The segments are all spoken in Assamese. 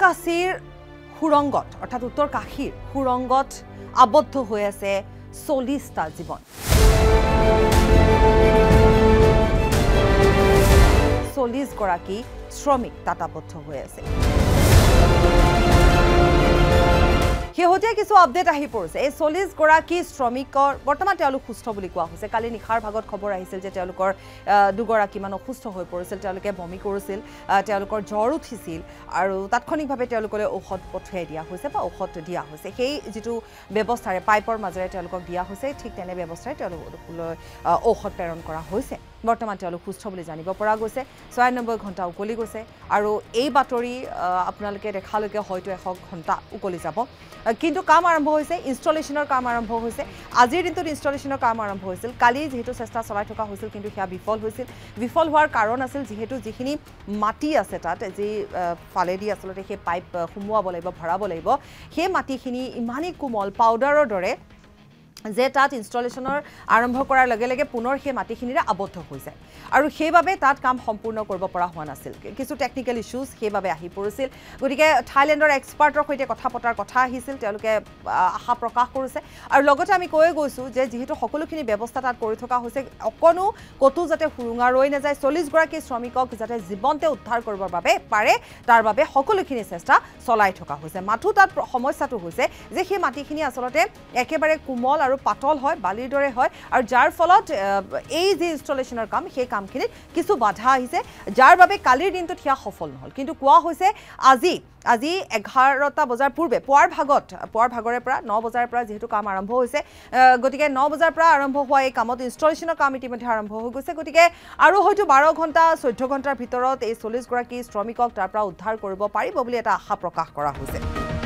উত্তৰকাশীৰ সুৰংগত অৰ্থাৎ উত্তৰকাশীৰ সুৰংগত আবদ্ধ হৈ আছে 40টা জীৱন 40 গৰাকী শ্ৰমিক তাত আবদ্ধ হৈ আছে শেহতীয়া কিছু আপডেট আহি পৰিছে এই 40 গৰাকী শ্ৰমিকৰ বৰ্তমান তেওঁলোক সুস্থ বুলি কোৱা হৈছে কালি নিখাৰ ভাগত খবৰ আহিছিল যে তেওঁলোকৰ দুগৰাকী মান অসুস্থ হৈ পৰিছিল তেওঁলোকে বমি কৰিছিল তেওঁলোকৰ জ্বৰ উঠিছিল আৰু তাৎক্ষণিকভাৱে তেওঁলোকলৈ ঔষধ পঠিয়াই দিয়া হৈছে বা ঔষধ দিয়া হৈছে সেই যেটো ব্যৱস্থাৰে পাইপৰ মাজেৰে তেওঁলোকক দিয়া হৈছে ঠিক তেনে ব্যৱস্থাৰে তেওঁলোকলৈ ঔষধ প্ৰেৰণ কৰা হৈছে বৰ্তমান তেওঁলোক সুস্থ বুলি জানিব পৰা গৈছে 96 ঘণ্টা উকলি গৈছে আৰু এই বাতৰি আপোনালোকে দেখালৈকে হয়তো 100 ঘণ্টা উকলি যাব কিন্তু কাম আৰম্ভ হৈছে ইনষ্টলেশনৰ কাম আৰম্ভ হৈছে আজিৰ দিনটোত ইনষ্টলেশনৰ কাম আৰম্ভ হৈছিল কালি যেহেতু চেষ্টা চলাই থকা হৈছিল কিন্তু হিয়া বিফল হোৱাৰ কাৰণ আছিল যেহেতু যিখিনি মাটি আছে তাত যে ফালেদি আসলতে সেই পাইপ সুমুৱাব লাগিব ভৰাব লাগিব সেই মাটিখিনি ইমানেই কোমল পাউডাৰৰ দৰে যে তাত ইনষ্টলেশনৰ আৰম্ভ কৰাৰ লগে লগে পুনৰ সেই মাটিখিনিৰে আবদ্ধ হৈ যায় আৰু সেইভাবে তাত কাম সম্পূৰ্ণ কৰিব পৰা হোৱা নাছিল কিছু টেকনিক্যাল ইস্যুজ সেইভাবে আহি পৰিছিল গতিকে থাইল্যান্ডৰ এক্সপাৰ্টৰ সৈতে কথা পতাৰ কথা আহিছিল তেওঁলোকে আশা প্ৰকাশ কৰিছে আৰু লগতে আমি কৈ গৈছো যে যেহেতু সকলোখিনি ব্যৱস্থা তাত কৰি থকা হৈছে অকনো কতো যাতে হুৰুঙা ৰৈ নাযায় 40 গৰাকী শ্ৰমিকক যাতে জীৱনতে উদ্ধাৰ কৰিবৰ বাবে পাৰে তাৰ বাবে সকলোখিনি চেষ্টা চলাই থকা হৈছে মাথু তাত সমস্যাটো হৈছে যে সেই মাটিখিনি আসলতে একেবাৰে কোমল আৰু পাতল হয় বালিৰ দৰে হয় আৰু যাৰ ফলত এই যে ইনষ্টলেশনৰ কাম সেই কামখিনিত কিছু বাধা আহিছে যাৰ বাবে কালিৰ দিনটোত হিয়া সফল নহল কিন্তু কোৱা হৈছে আজি 11টা বজাৰ পূৰ্বে পুৱাৰ ভাগৰে পৰা 9 বজাৰ পৰা যেহেতু কাম আৰম্ভ হৈছে গতিকে 9 বজাৰ পৰা আৰম্ভ হোৱা এই কামত ইনষ্টলেশনৰ কাম ইতিমধ্যে আৰম্ভ হৈ গৈছে গতিকে আৰু হয়তো 12 ঘণ্টা 14 ঘণ্টাৰ ভিতৰত এই 40 গৰাকী শ্ৰমিকক তাৰ পৰা উদ্ধাৰ কৰিব পাৰিব বুলি এটা আশা প্ৰকাশ কৰা হৈছে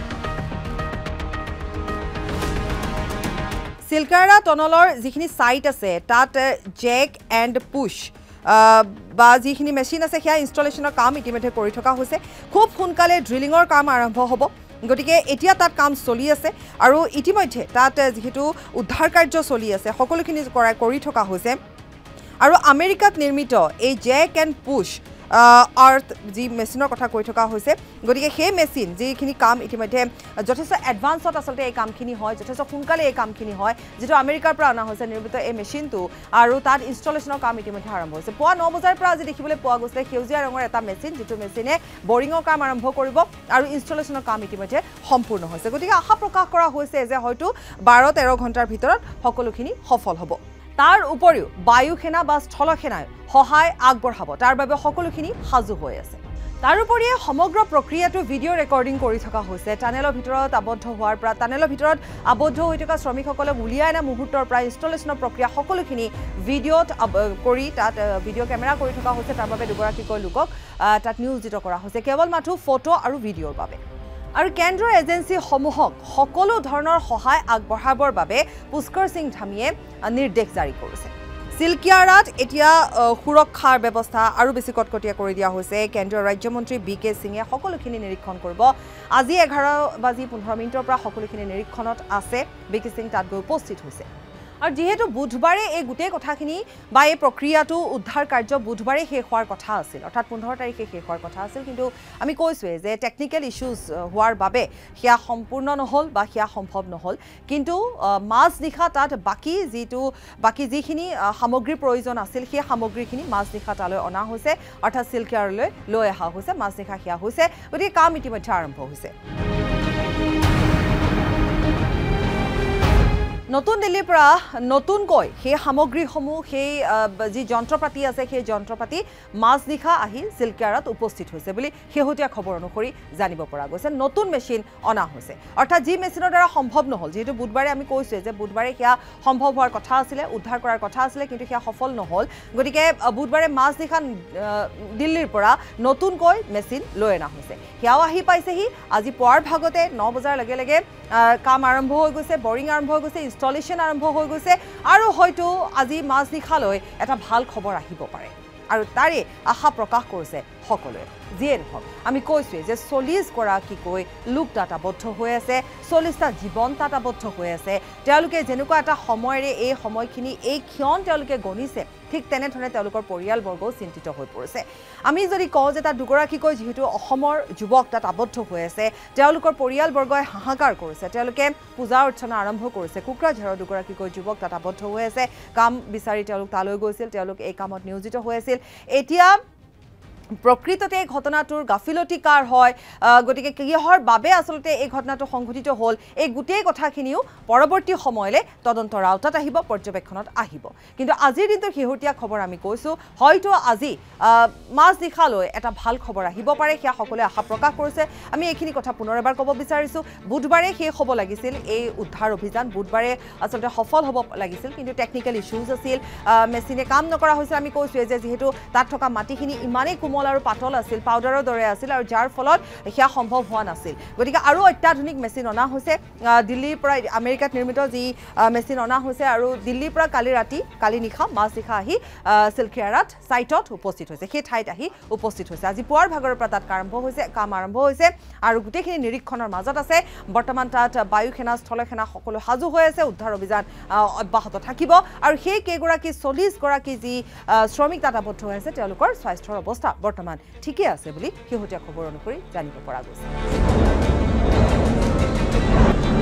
সিলকাৰা টনলৰ যিখিনি সাইট আছে তাত জেক এণ্ড পুশ বা যিখিনি মেচিন আছে সেয়া ইনষ্টলেশনৰ কাম ইতিমধ্যে কৰি থকা হৈছে খুব সোনকালে ড্ৰিলিঙৰ কাম আৰম্ভ হ'ব গতিকে এতিয়া তাত কাম চলি আছে আৰু ইতিমধ্যে তাত যেহেতু উদ্ধাৰ কাৰ্য চলি আছে সকলোখিনি কৰি থকা হৈছে আৰু আমেৰিকাত নিৰ্মিত এই জেক এণ্ড পুশ আৰ্থ যি মেচিনৰ কথা কৈ থকা হৈছে গতিকে সেই মেচিন যিখিনি কাম ইতিমধ্যে যথেষ্ট এডভান্সত আসলতে এই কামখিনি হয় যথেষ্ট সোনকালে এই কামখিনি হয় যেটো আমেৰিকাৰ পৰা অনা হৈছে নিৰ্মিত এই মেচিনটো আৰু তাত ইনষ্টলেশনৰ কাম ইতিমধ্যে আৰম্ভ হৈছে পুৱা 9 বজাৰ পৰা আজি দেখিবলৈ পোৱা গৈছে সেউজীয়া ৰঙৰ এটা মেচিন যেটো মেচিনে বৰিঙৰ কাম আৰম্ভ কৰিব আৰু ইনষ্টলেশনৰ কাম ইতিমধ্যে সম্পূৰ্ণ হৈছে গতিকে আশা প্ৰকাশ কৰা হৈছে যে হয়তো 12-13 ঘণ্টাৰ ভিতৰত সকলোখিনি সফল হ'ব তাৰ উপৰিও বায়ু সেনা বা স্থল সেনাই সহায় আগবঢ়াব তাৰ বাবে সকলোখিনি সাজু হৈ আছে তাৰ উপৰিও সমগ্ৰ প্ৰক্ৰিয়াটো ভিডিও ৰেকৰ্ডিং কৰি থকা হৈছে টানেলৰ ভিতৰত আবদ্ধ হোৱাৰ পৰা টানেলৰ ভিতৰত আবদ্ধ হৈ থকা শ্ৰমিকসকলক উলিয়াই না মুহূৰ্তৰ পৰা ইনষ্টলেশনৰ প্ৰক্ৰিয়া সকলোখিনি ভিডিওত কৰি তাত ভিডিও কেমেৰা কৰি থকা হৈছে তাৰ বাবে দুগৰাকীকৈ লোকক তাত নিয়োজিত কৰা হৈছে কেৱল মাথো ফটো আৰু ভিডিওৰ বাবে আৰু কেন্দ্ৰীয় এজেন্সি সমূহক সকলো ধৰণৰ সহায় আগবঢ়াবৰ বাবে পুষ্কৰ সিং ধামিয়ে নিৰ্দেশ জাৰি কৰিছে সিলকিয়াৰাত এতিয়া সুৰক্ষাৰ ব্যৱস্থা আৰু বেছি কটকটীয়া কৰি দিয়া হৈছে কেন্দ্ৰীয় ৰাজ্যমন্ত্ৰী বিকে সিঙে সকলোখিনি নিৰীক্ষণ কৰিব আজি 11:15 পৰা সকলোখিনি নিৰীক্ষণত আছে বিকে সিং তাত গৈ উপস্থিত হৈছে আৰু যেহেতু বুধবাৰে এই গোটেই কথাখিনি বা এই প্ৰক্ৰিয়াটো উদ্ধাৰ কাৰ্য বুধবাৰে শেষ হোৱাৰ কথা আছিল অৰ্থাৎ 15 তাৰিখে শেষ হোৱাৰ কথা আছিল কিন্তু আমি কৈছোৱে যে টেকনিক্যাল ইস্যুজ হোৱাৰ বাবে হিয়া সম্পূৰ্ণ নহল বা হিয়া সম্ভৱ নহল কিন্তু মাছ নিখা তাত বাকি যিখিনি সামগ্ৰীৰ প্ৰয়োজন আছিল সেই সামগ্ৰীখিনি মাছ নিখা তালৈ অনা হৈছে অৰ্থাৎ সিলকিয়াৰলৈ লৈ অহা হৈছে মাছ নিখা হিয়া হৈছে গতিকে কাম ইতিমধ্যে আৰম্ভ হৈছে নতুন দিল্লীৰ পৰা নতুনকৈ সেই সামগ্ৰীসমূহ সেই যি যন্ত্ৰপাতি আছে সেই যন্ত্ৰপাতি মাজনিখা আহি সিলকিয়াৰাত উপস্থিত হৈছে বুলি শেহতীয়া খবৰ অনুসৰি জানিব পৰা গৈছে নতুন মেচিন অনা হৈছে অৰ্থাৎ যি মেচিনৰ দ্বাৰা সম্ভৱ নহল যেহেতু বুধবাৰে আমি কৈছোৱে যে বুধবাৰে সেয়া সম্ভৱ হোৱাৰ কথা আছিল উদ্ধাৰ কৰাৰ কথা আছিল কিন্তু সেয়া সফল নহল গতিকে বুধবাৰে মাজনিখা দিল্লীৰ পৰা নতুনকৈ মেচিন লৈ অনা হৈছে সেয়াও আহি পাইছেহি আজি পুৱাৰ ভাগতে 9 বজাৰ লগে লগে কাম আৰম্ভ হৈ গৈছে বৰিং আৰম্ভ হৈ গৈছে ইনষ্টলেশন আৰম্ভ হৈ গৈছে আৰু হয়তো আজি মাজনিখালৈ এটা ভাল খবৰ আহিব পাৰে আৰু তাৰে আশা প্ৰকাশ কৰিছে সকলোৱে যিয়ে নহওক আমি কৈছোঁৱেই যে 40 গৰাকীকৈ লোক তাত আবদ্ধ হৈ আছে 40টা জীৱন তাত আবদ্ধ হৈ আছে তেওঁলোকে যেনেকুৱা এটা সময়ৰে এই সময়খিনি এই ক্ষণ তেওঁলোকে গণিছে ঠিক তেনেধৰণে তেওঁলোকৰ পৰিয়ালবৰ্গও চিন্তিত হৈ পৰিছে আমি যদি কওঁ যে তাত দুগৰাকীকৈ যিহেতু অসমৰ যুৱক তাত আবদ্ধ হৈ আছে তেওঁলোকৰ পৰিয়ালবৰ্গই হাহাকাৰ কৰিছে তেওঁলোকে পূজা অৰ্চনা আৰম্ভ কৰিছে কুকৰাঝাৰৰ দুগৰাকীকৈ যুৱক তাত আবদ্ধ হৈ আছে কাম বিচাৰি তেওঁলোক তালৈ গৈছিল তেওঁলোক এই কামত নিয়োজিত হৈ আছিল এতিয়া প্ৰকৃততে ঘটনাটোৰ গাফিলতি কাৰ হয় গতিকে কিহৰ বাবে আসলতে এই ঘটনাটো সংঘটিত হ'ল এই গোটেই কথাখিনিও পৰৱৰ্তী সময়লৈ তদন্তৰ আওতাত আহিব পৰ্যবেক্ষণত আহিব কিন্তু আজিৰ দিনটোৰ শেহতীয়া খবৰ আমি কৈছোঁ হয়তো আজি মাজনিশালৈ এটা ভাল খবৰ আহিব পাৰে সেয়া সকলোৱে আশা প্ৰকাশ কৰিছে আমি এইখিনি কথা পুনৰ এবাৰ ক'ব বিচাৰিছোঁ বুধবাৰে শেষ হ'ব লাগিছিল এই উদ্ধাৰ অভিযান বুধবাৰে আসলতে সফল হ'ব লাগিছিল কিন্তু টেকনিকেল ইছ্যুজ আছিল মেচিনে কাম নকৰা হৈছিল আমি কৈছোঁ যে যিহেতু তাত থকা মাটিখিনি ইমানেই আৰু পাতল আছিল পাউডাৰৰ দৰে আছিল আৰু যাৰ ফলত সেয়া সম্ভৱ হোৱা নাছিল গতিকে আৰু অত্যাধুনিক মেচিন অনা হৈছে দিল্লীৰ পৰা আমেৰিকাত নিৰ্মিত যি মেচিন অনা হৈছে আৰু দিল্লীৰ পৰা কালি নিশা মাজনিশা আহি সিলখিয়াৰাত সাইটত উপস্থিত হৈছে সেই ঠাইত আহি উপস্থিত হৈছে আজি পুৱাৰ ভাগৰৰ পৰা তাত কাম আৰম্ভ হৈছে আৰু গোটেইখিনি নিৰীক্ষণৰ মাজত আছে বৰ্তমান তাত বায়ু সেনা স্থল সেনা সকলো সাজু হৈ আছে উদ্ধাৰ অভিযান অব্যাহত থাকিব আৰু সেই কেইগৰাকী 40 গৰাকী যি শ্ৰমিক তাত আবদ্ধ হৈ আছে তেওঁলোকৰ স্বাস্থ্যৰ অৱস্থা বৰ্তমান ঠিকে আছে বুলি শেহতীয়া খবৰ অনুসৰি জানিব পৰা গৈছে